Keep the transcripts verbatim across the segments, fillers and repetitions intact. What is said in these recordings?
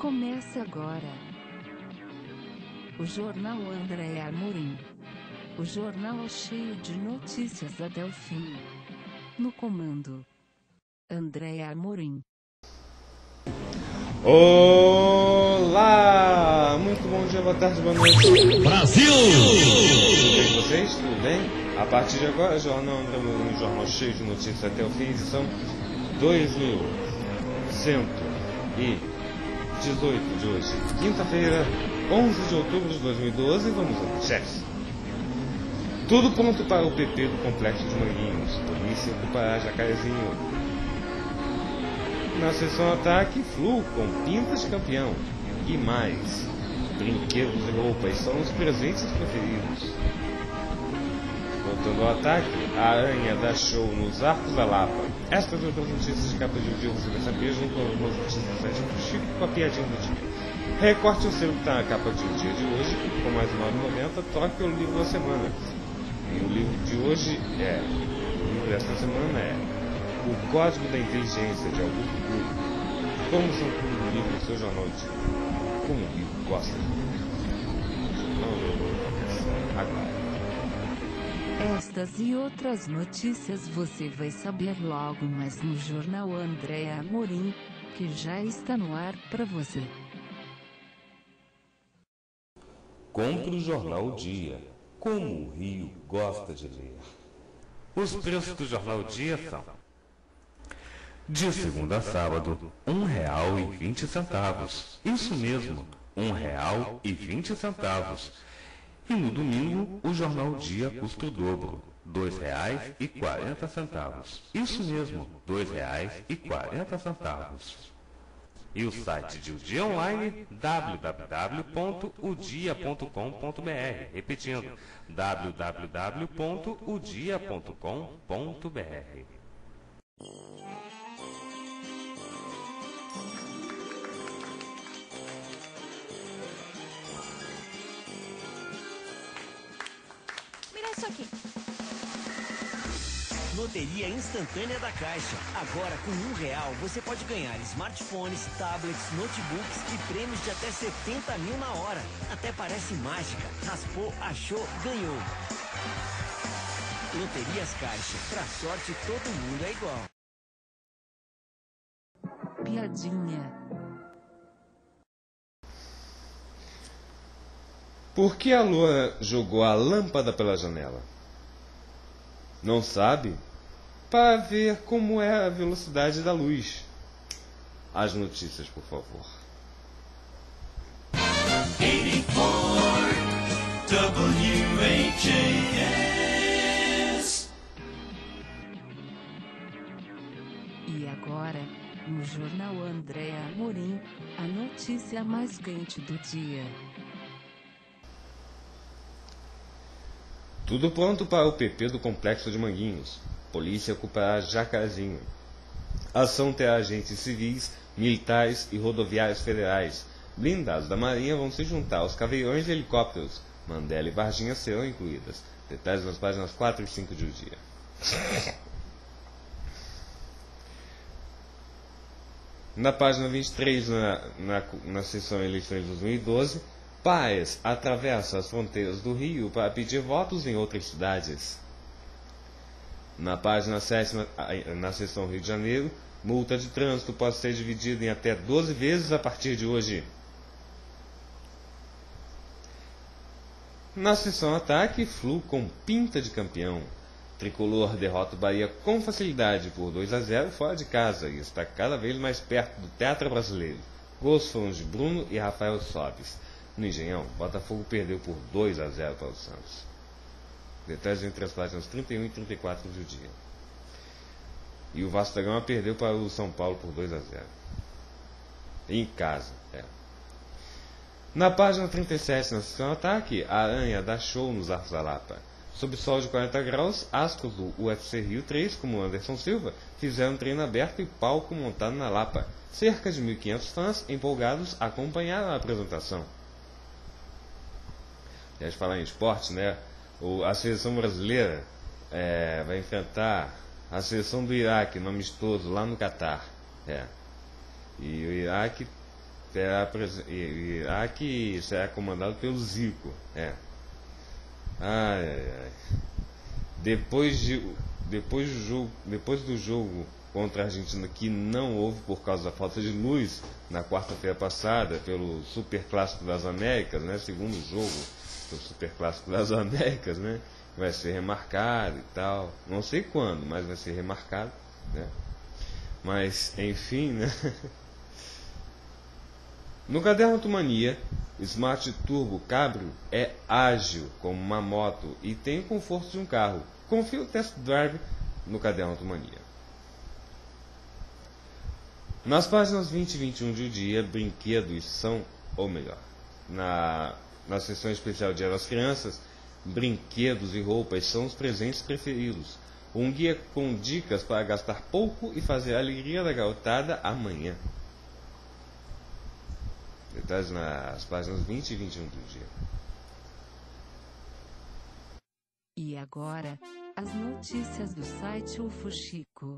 Começa agora o Jornal André Amorim. O jornal cheio de notícias até o fim. No comando, André Amorim. Olá! Muito bom dia, boa tarde, boa noite. Brasil! Tudo bem com vocês? Tudo bem? A partir de agora, Jornal André Amorim, um jornal cheio de notícias até o fim, edição dois mil cento e dezoito de hoje. Quinta-feira, onze de outubro de dois mil e doze, vamos ao manchetes. Tudo pronto para o P P do Complexo de Manguinhos. Polícia ocupará Jacarezinho. Na sessão ataque, Flu com pintas de campeão. E mais, brinquedos e roupas são os presentes preferidos. Voltando ao ataque, a aranha dá show nos Arcos da Lapa. Estas e outras notícias de capa de um dia você vai saber junto com algumas notícias do Chico com a piadinha do dia. Recorte o selo que está na capa de um dia de hoje, com mais nove reais e noventa centavos, troque pelo livro da semana. E o livro de hoje é, o livro desta semana é O Código da Inteligência, de Augusto Cury. Como são tudo no livro do seu jornal de Como o Rio gosta de ler. Não, agora. Estas e outras notícias você vai saber logo mais no Jornal André Amorim, que já está no ar para você. Compre o Jornal O Dia, como o Rio gosta de ler. Os preços do Jornal O Dia são: de segunda a sábado, um real e vinte centavos. Isso mesmo, um real e vinte centavos. E no domingo, o Jornal O Dia custa o dobro, dois reais e quarenta centavos. Isso mesmo, dois reais e quarenta centavos. E o site de O Dia Online, w w w ponto o dia ponto com ponto b r. Repetindo, w w w ponto o dia ponto com ponto b r. Isso aqui. Loteria instantânea da Caixa. Agora, com um real, você pode ganhar smartphones, tablets, notebooks e prêmios de até setenta mil na hora. Até parece mágica. Raspou, achou, ganhou. Loterias Caixa. Pra sorte, todo mundo é igual. Piadinha. Por que a lua jogou a lâmpada pela janela? Não sabe? Para ver como é a velocidade da luz. As notícias, por favor. oitenta e quatro W H A S. E agora, no Jornal André Amorim, a notícia mais quente do dia. Tudo pronto para o P P do Complexo de Manguinhos. Polícia ocupará Jacarezinho. A ação terá agentes civis, militares e rodoviários federais. Blindados da Marinha vão se juntar aos caveirões e helicópteros. Mandela e Varginha serão incluídas. Detalhes nas páginas quatro e cinco de O Dia. Na página vinte e três, na, na, na sessão eleições de dois mil e doze, Paes atravessa as fronteiras do Rio para pedir votos em outras cidades. Na página sétima, na seção Rio de Janeiro, multa de trânsito pode ser dividida em até doze vezes a partir de hoje. Na seção ataque, Flu com pinta de campeão. Tricolor derrota o Bahia com facilidade por dois a zero fora de casa e está cada vez mais perto do tetra brasileiro. Gols foram de Bruno e Rafael Sobis. No Engenhão, Botafogo perdeu por dois a zero para o Santos. Detalhes entre as páginas trinta e um e trinta e quatro do Dia. E o Vasco da Gama perdeu para o São Paulo por dois a zero. Em casa, é. Na página trinta e sete, na seção ataque, a aranha dá show nos Arcos da Lapa. Sob sol de quarenta graus, astros do U F C Rio três, como Anderson Silva, fizeram treino aberto e palco montado na Lapa. Cerca de mil e quinhentos fãs empolgados acompanharam a apresentação. Já de falar em esporte, né? O, a seleção brasileira é, vai enfrentar a seleção do Iraque no amistoso lá no Catar. É. E o Iraque terá irá que será comandado pelo Zico. É. Ai, ai, ai. Depois de depois do jogo, depois do jogo contra a Argentina, que não houve por causa da falta de luz na quarta-feira passada, pelo Super Clássico das Américas, né, segundo jogo do Super Clássico das Américas, né, vai ser remarcado e tal, não sei quando, mas vai ser remarcado, né, mas enfim, né. No caderno Automania, Smart Turbo Cabrio é ágil como uma moto e tem o conforto de um carro. Confira o test drive no caderno Automania. Nas páginas vinte e vinte e um de O Dia, brinquedos são, ou melhor, na, na seção especial Dia das Crianças, brinquedos e roupas são os presentes preferidos. Um guia com dicas para gastar pouco e fazer a alegria da garotada amanhã. Detalhes nas páginas vinte e vinte e um do Dia. E agora, as notícias do site U F O Chico.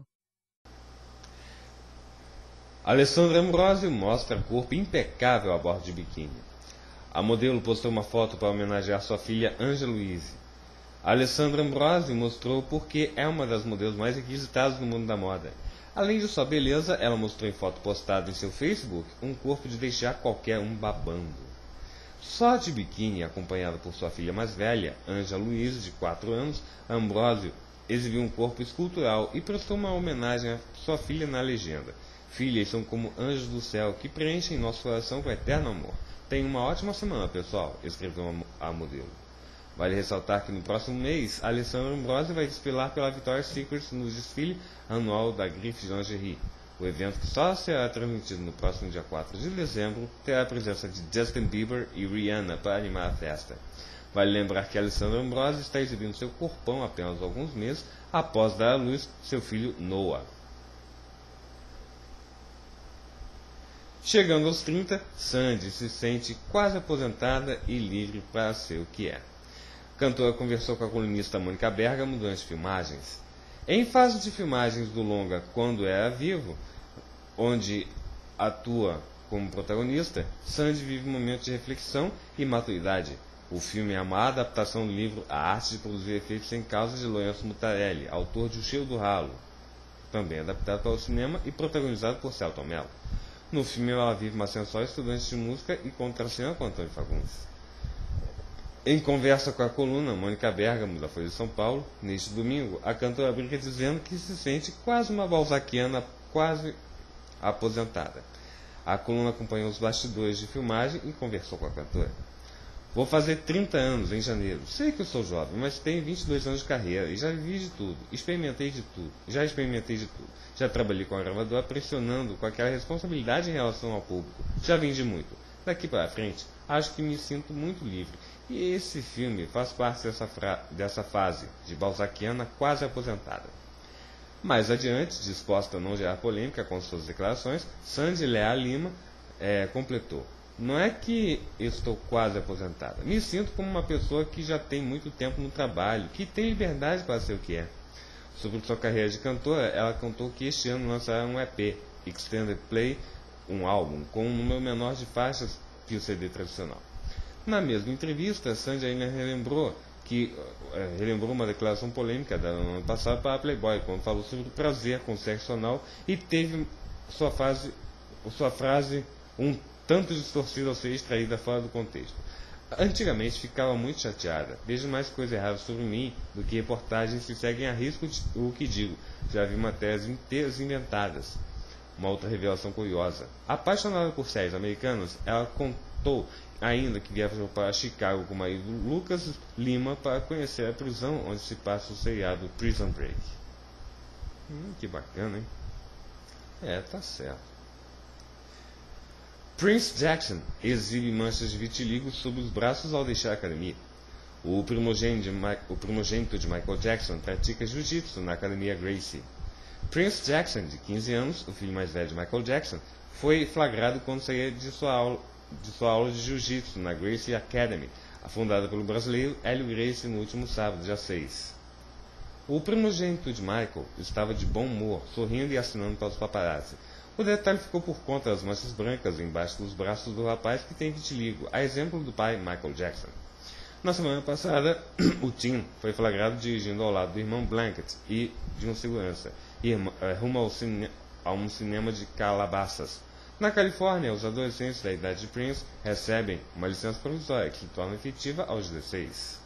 Alessandra Ambrosio mostra corpo impecável a bordo de biquíni. A modelo postou uma foto para homenagear sua filha Anja Louise. A Alessandra Ambrosio mostrou porque é uma das modelos mais requisitadas no mundo da moda. Além de sua beleza, ela mostrou em foto postada em seu Facebook um corpo de deixar qualquer um babando. Só de biquíni, acompanhada por sua filha mais velha, Anja Louise, de quatro anos, Ambrosio exibiu um corpo escultural e prestou uma homenagem à sua filha na legenda. Filhas são como anjos do céu que preenchem nosso coração com eterno amor. Tenha uma ótima semana, pessoal, escreveu a modelo. Vale ressaltar que no próximo mês, a Alessandra Ambrosio vai desfilar pela Victoria's Secret no desfile anual da grife de lingerie. O evento, que só será transmitido no próximo dia quatro de dezembro, terá a presença de Justin Bieber e Rihanna para animar a festa. Vale lembrar que a Alessandra Ambrosio está exibindo seu corpão há apenas alguns meses após dar à luz seu filho Noah. Chegando aos trinta, Sandy se sente quase aposentada e livre para ser o que é. A cantora conversou com a colunista Mônica Bergamo durante filmagens. Em fase de filmagens do longa Quando Era Vivo, onde atua como protagonista, Sandy vive um momento de reflexão e maturidade. O filme é uma adaptação do livro A Arte de Produzir Efeitos Sem Causa, de Lourenço Mutarelli, autor de O Cheiro do Ralo, também adaptado para o cinema e protagonizado por Selton Mello. No filme, ela vive uma sensual estudante de música e contracena com Antônio Fagundes. Em conversa com a coluna Mônica Bergamo, da Folha de São Paulo, neste domingo, a cantora brinca dizendo que se sente quase uma balzaquiana, quase aposentada. A coluna acompanhou os bastidores de filmagem e conversou com a cantora. Vou fazer trinta anos em janeiro. Sei que eu sou jovem, mas tenho vinte e dois anos de carreira e já vivi de tudo. Experimentei de tudo. Já experimentei de tudo. Já trabalhei com a gravadora pressionando com aquela responsabilidade em relação ao público. Já vendi muito. Daqui para frente, acho que me sinto muito livre. E esse filme faz parte dessa, dessa fase de balzaquiana quase aposentada. Mais adiante, disposta a não gerar polêmica com suas declarações, Sandy Leal Lima é, completou. Não é que estou quase aposentada. Me sinto como uma pessoa que já tem muito tempo no trabalho, que tem liberdade para ser o que é. Sobre sua carreira de cantora, ela contou que este ano lançará um E P, Extended Play, um álbum, com um número menor de faixas que o C D tradicional. Na mesma entrevista, Sandy ainda relembrou, que, uh, relembrou uma declaração polêmica do ano passado para a Playboy, quando falou sobre o prazer com sexo anal e teve sua, fase, sua frase um tanto distorcida ao ser extraída fora do contexto. Antigamente ficava muito chateada. Vejo mais coisas erradas sobre mim do que reportagens que seguem a risco de, o que digo. Já vi matérias inteiras inventadas. Uma outra revelação curiosa. Apaixonada por séries americanas, ela contou ainda que viajou para Chicago com o marido Lucas Lima para conhecer a prisão onde se passa o seriado Prison Break. Hum, que bacana, hein? É, tá certo. Prince Jackson exibe manchas de vitiligo sobre os braços ao deixar a academia. O primogênito de, o primogênito de Michael Jackson pratica jiu-jitsu na academia Gracie. Prince Jackson, de quinze anos, o filho mais velho de Michael Jackson, foi flagrado quando saía de sua aula de, sua aula de jiu-jitsu na Gracie Academy, fundada pelo brasileiro Hélio Gracie no último sábado, dia seis. O primogênito de Michael estava de bom humor, sorrindo e assinando para os paparazzi. O detalhe ficou por conta das manchas brancas embaixo dos braços do rapaz que tem vitiligo, a exemplo do pai Michael Jackson. Na semana passada, o Tim foi flagrado dirigindo ao lado do irmão Blanket e de um segurança, irmã, eh, rumo ao cine, a um cinema de Calabasas. Na Califórnia, os adolescentes da idade de Prince recebem uma licença provisória que se torna efetiva aos dezesseis.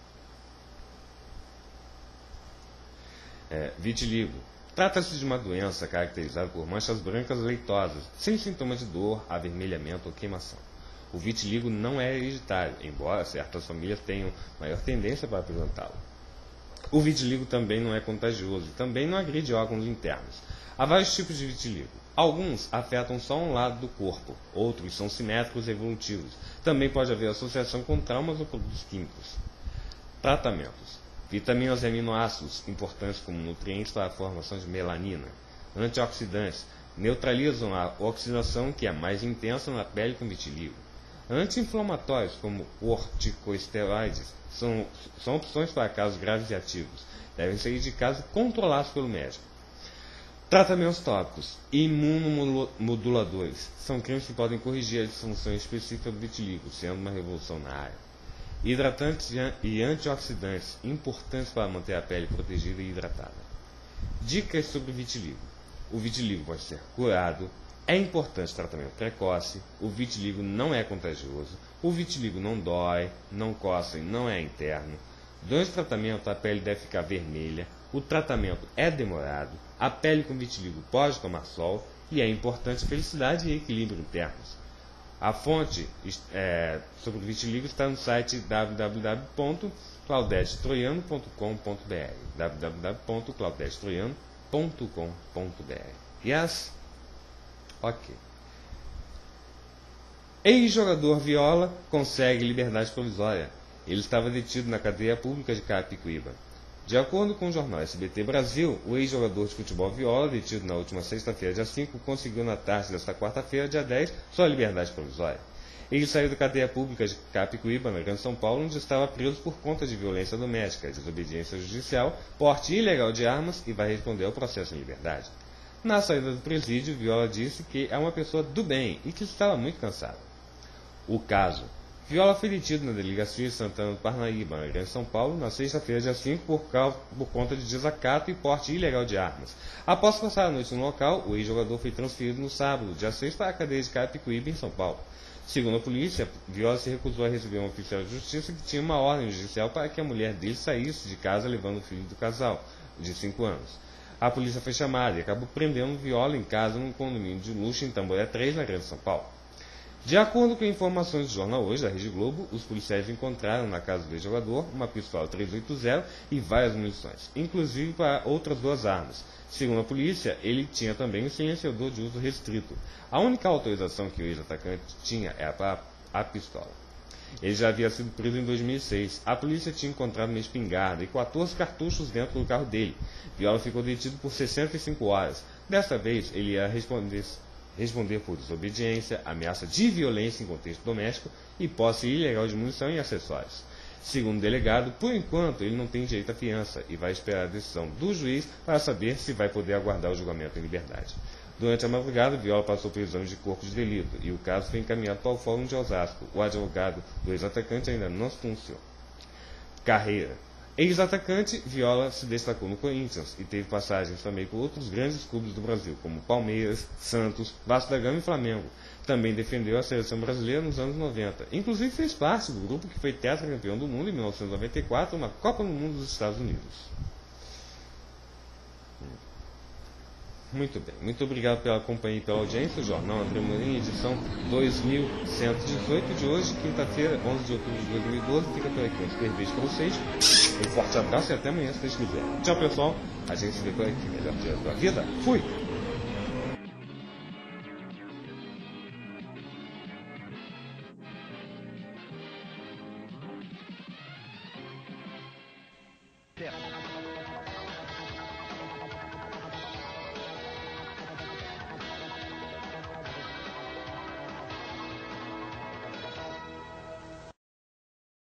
É, vitiligo. Trata-se de uma doença caracterizada por manchas brancas leitosas, sem sintomas de dor, avermelhamento ou queimação. O vitiligo não é hereditário, embora certas famílias tenham maior tendência para apresentá-lo. O vitiligo também não é contagioso e também não agride órgãos internos. Há vários tipos de vitiligo. Alguns afetam só um lado do corpo, outros são simétricos e evolutivos. Também pode haver associação com traumas ou produtos químicos. Tratamentos. Vitaminas e aminoácidos, importantes como nutrientes para a formação de melanina. Antioxidantes, neutralizam a oxidação que é mais intensa na pele com vitiligo. Anti-inflamatórios, como corticosteroides, são, são opções para casos graves e ativos. Devem ser indicados e controlados pelo médico. Tratamentos tópicos. Imunomoduladores. São cremes que podem corrigir a disfunção específica do vitiligo, sendo uma revolução na área. Hidratantes e antioxidantes, importantes para manter a pele protegida e hidratada. Dicas sobre vitiligo. O vitiligo pode ser curado, é importante tratamento precoce, o vitiligo não é contagioso, o vitiligo não dói, não coça e não é interno. Durante o tratamento, a pele deve ficar vermelha, o tratamento é demorado, a pele com vitiligo pode tomar sol e é importante felicidade e equilíbrio internos. A fonte é, sobre vitiligo está no site w w w ponto claudete troiano ponto com ponto b r w w w ponto claudete troiano ponto com ponto b r. Yes? Ok. Ex-jogador Viola consegue liberdade provisória. Ele estava detido na cadeia pública de Carapicuíba. De acordo com o jornal S B T Brasil, o ex-jogador de futebol Viola, detido na última sexta-feira, dia cinco, conseguiu na tarde desta quarta-feira, dia dez, sua liberdade provisória. Ele saiu da cadeia pública de Carapicuíba, na Grande São Paulo, onde estava preso por conta de violência doméstica, desobediência judicial, porte ilegal de armas e vai responder ao processo em liberdade. Na saída do presídio, Viola disse que é uma pessoa do bem e que estava muito cansado. O caso. Viola foi detido na delegacia de Santana do Parnaíba, na Grande São Paulo, na sexta-feira, dia cinco, por, causa, por conta de desacato e porte ilegal de armas. Após passar a noite no local, o ex-jogador foi transferido no sábado, dia seis, para a cadeia de Carapicuíba, em São Paulo. Segundo a polícia, Viola se recusou a receber um oficial de justiça que tinha uma ordem judicial para que a mulher dele saísse de casa levando o filho do casal, de cinco anos. A polícia foi chamada e acabou prendendo Viola em casa num condomínio de luxo em Tamboré três, na Grande São Paulo. De acordo com informações do jornal Hoje, da Rede Globo, os policiais encontraram na casa do ex-jogador uma pistola trezentos e oitenta e várias munições, inclusive para outras duas armas. Segundo a polícia, ele tinha também um silenciador de uso restrito. A única autorização que o ex-atacante tinha era para a pistola. Ele já havia sido preso em dois mil e seis. A polícia tinha encontrado uma espingarda e quatorze cartuchos dentro do carro dele. Viola ficou detido por sessenta e cinco horas. Desta vez, ele ia responder... responder por desobediência, ameaça de violência em contexto doméstico e posse ilegal de munição e acessórios. Segundo o delegado, por enquanto ele não tem direito à fiança e vai esperar a decisão do juiz para saber se vai poder aguardar o julgamento em liberdade. Durante a madrugada, Viola passou por exame de corpo de delito e o caso foi encaminhado para o Fórum de Osasco. O advogado do ex-atacante ainda não se pronunciou. Carreira. Ex-atacante, Viola se destacou no Corinthians e teve passagens também por outros grandes clubes do Brasil, como Palmeiras, Santos, Vasco da Gama e Flamengo. Também defendeu a seleção brasileira nos anos noventa. Inclusive fez parte do grupo que foi tetracampeão do mundo em mil novecentos e noventa e quatro, na Copa do Mundo dos Estados Unidos. Muito bem, muito obrigado pela companhia e pela audiência. O Jornal André Morim, edição dois mil cento e dezoito de hoje, quinta-feira, onze de outubro de dois mil e doze. Fica por aqui, um super beijo para vocês. Um forte abraço e até amanhã, se Deus quiser. Tchau, pessoal. A gente se vê por aqui. Melhor dia da vida. Fui! Terra.